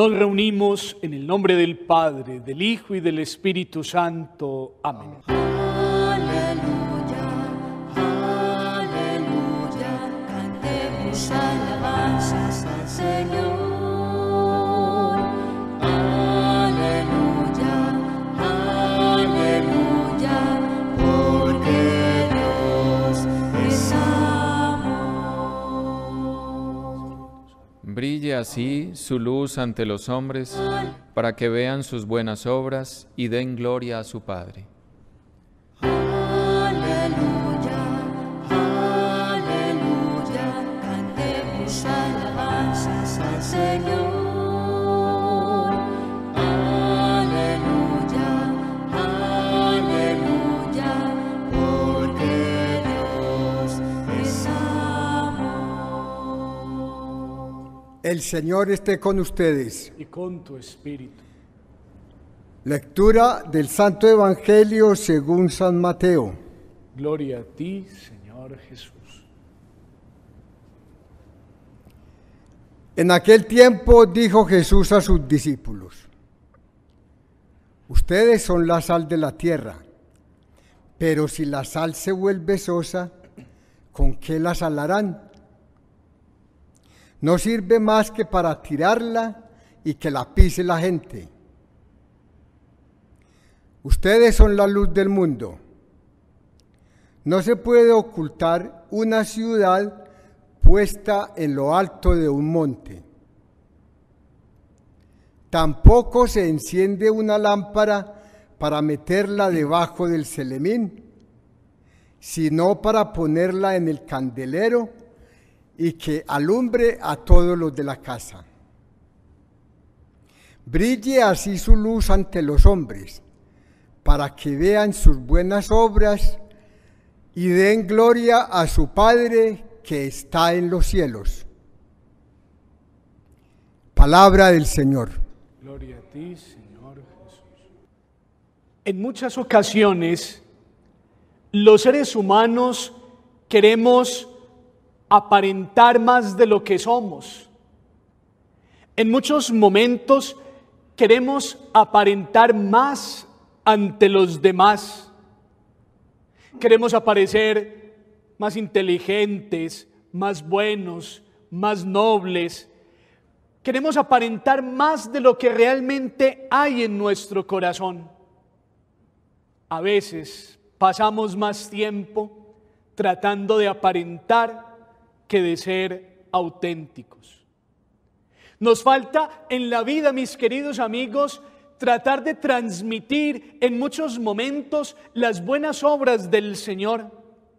Nos reunimos en el nombre del Padre, del Hijo y del Espíritu Santo. Amén. Aleluya, aleluya, cantemos alabanzas al Señor. Aleluya, aleluya, porque Dios es amor. Brille así su luz ante los hombres, para que vean sus buenas obras y den gloria a su Padre. Aleluya, aleluya, cantemos alabanzas al Señor. Aleluya, aleluya, porque Dios es amor. El Señor esté con ustedes. Y con tu espíritu. Lectura del Santo Evangelio según San Mateo. Gloria a ti, Señor Jesús. En aquel tiempo dijo Jesús a sus discípulos: Ustedes son la sal de la tierra, pero si la sal se vuelve sosa, ¿con qué la salarán? No sirve más que para tirarla y que la pise la gente. Ustedes son la luz del mundo. No se puede ocultar una ciudad puesta en lo alto de un monte. Tampoco se enciende una lámpara para meterla debajo del celemín, sino para ponerla en el candelero y que alumbre a todos los de la casa. Brille así su luz ante los hombres, para que vean sus buenas obras y den gloria a su Padre que está en los cielos. Palabra del Señor. Gloria a ti, Señor Jesús. En muchas ocasiones, los seres humanos queremos aparentar más de lo que somos. En muchos momentos queremos aparentar más ante los demás. Queremos aparecer más inteligentes, más buenos, más nobles. Queremos aparentar más de lo que realmente hay en nuestro corazón. A veces pasamos más tiempo tratando de aparentar que de ser auténticos. Nos falta en la vida, mis queridos amigos, tratar de transmitir en muchos momentos las buenas obras del Señor.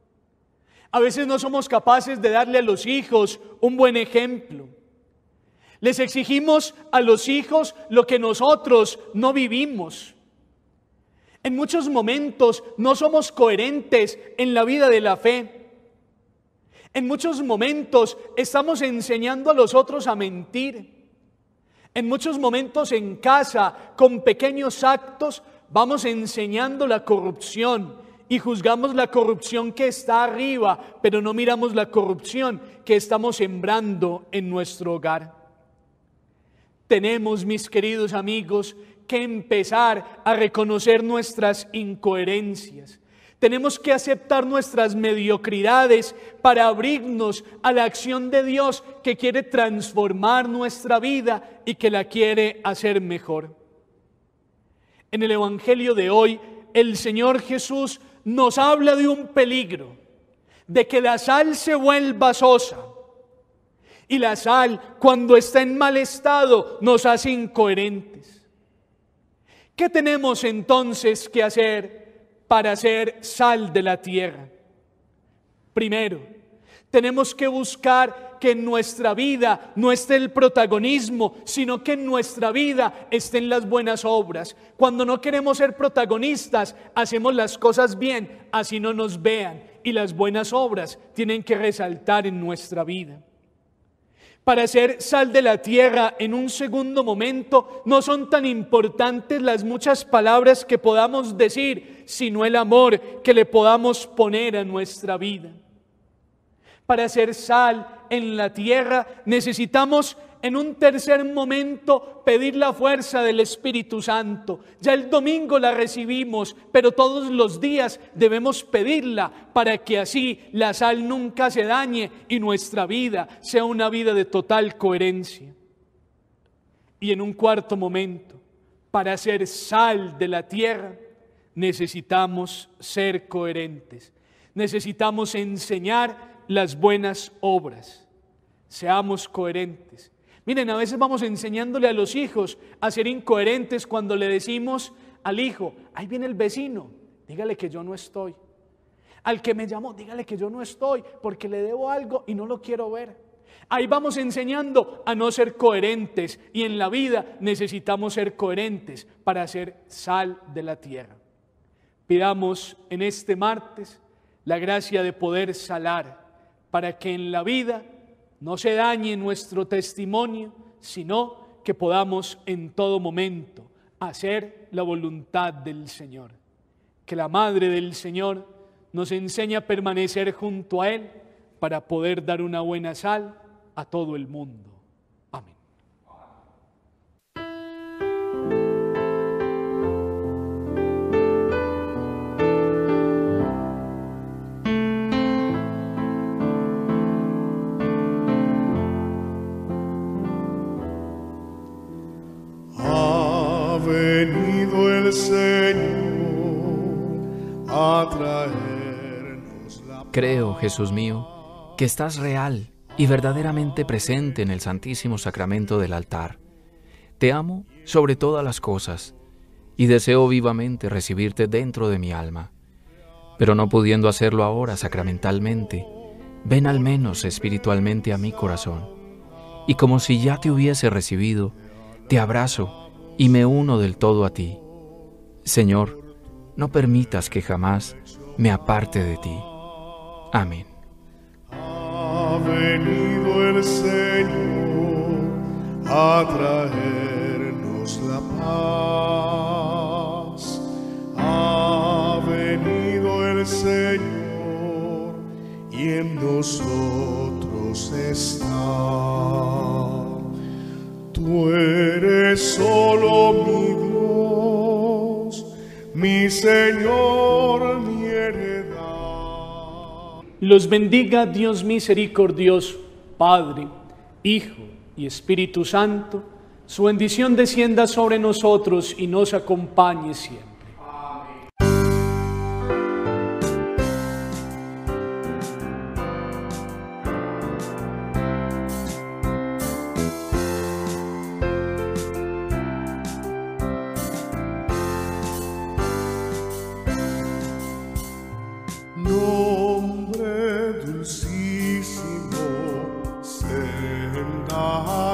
A veces no somos capaces de darle a los hijos un buen ejemplo. Les exigimos a los hijos lo que nosotros no vivimos. En muchos momentos no somos coherentes en la vida de la fe. En muchos momentos estamos enseñando a los otros a mentir. En muchos momentos en casa, con pequeños actos, vamos enseñando la corrupción y juzgamos la corrupción que está arriba, pero no miramos la corrupción que estamos sembrando en nuestro hogar. Tenemos, mis queridos amigos, que empezar a reconocer nuestras incoherencias. Tenemos que aceptar nuestras mediocridades para abrirnos a la acción de Dios que quiere transformar nuestra vida y que la quiere hacer mejor. En el Evangelio de hoy, el Señor Jesús nos habla de un peligro, de que la sal se vuelva sosa. Y la sal, cuando está en mal estado, nos hace incoherentes. ¿Qué tenemos entonces que hacer para ser sal de la tierra? Primero, tenemos que buscar que en nuestra vida no esté el protagonismo, sino que en nuestra vida estén las buenas obras. Cuando no queremos ser protagonistas, hacemos las cosas bien, así no nos vean, y las buenas obras tienen que resaltar en nuestra vida. Para ser sal de la tierra, en un segundo momento, no son tan importantes las muchas palabras que podamos decir, sino el amor que le podamos poner a nuestra vida. Para ser sal en la tierra necesitamos en un tercer momento pedir la fuerza del Espíritu Santo. Ya el domingo la recibimos, pero todos los días debemos pedirla para que así la sal nunca se dañe y nuestra vida sea una vida de total coherencia. Y en un cuarto momento, para ser sal de la tierra, necesitamos ser coherentes. Necesitamos enseñar las buenas obras. Seamos coherentes. Miren, a veces vamos enseñándole a los hijos a ser incoherentes cuando le decimos al hijo: ahí viene el vecino, dígale que yo no estoy. Al que me llamó, dígale que yo no estoy porque le debo algo y no lo quiero ver. Ahí vamos enseñando a no ser coherentes, y en la vida necesitamos ser coherentes para ser sal de la tierra. Pidamos en este martes la gracia de poder salar, para que en la vida no se dañe nuestro testimonio, sino que podamos en todo momento hacer la voluntad del Señor. Que la Madre del Señor nos enseñe a permanecer junto a Él para poder dar una buena sal a todo el mundo. Amén. Ha venido el Señor a traernos la paz. Creo, Jesús mío, que estás real y verdaderamente presente en el Santísimo Sacramento del altar. Te amo sobre todas las cosas y deseo vivamente recibirte dentro de mi alma. Pero no pudiendo hacerlo ahora sacramentalmente, ven al menos espiritualmente a mi corazón. Y como si ya te hubiese recibido, te abrazo y me uno del todo a ti. Señor, no permitas que jamás me aparte de ti. Amén. Ha venido el Señor a traernos la paz. Ha venido el Señor y en nosotros está. Tú eres solo mi Dios, mi Señor, mi heredad. Los bendiga Dios misericordioso, Padre, Hijo y Espíritu Santo. Su bendición descienda sobre nosotros y nos acompañe siempre. Nombre dulcísimo, senda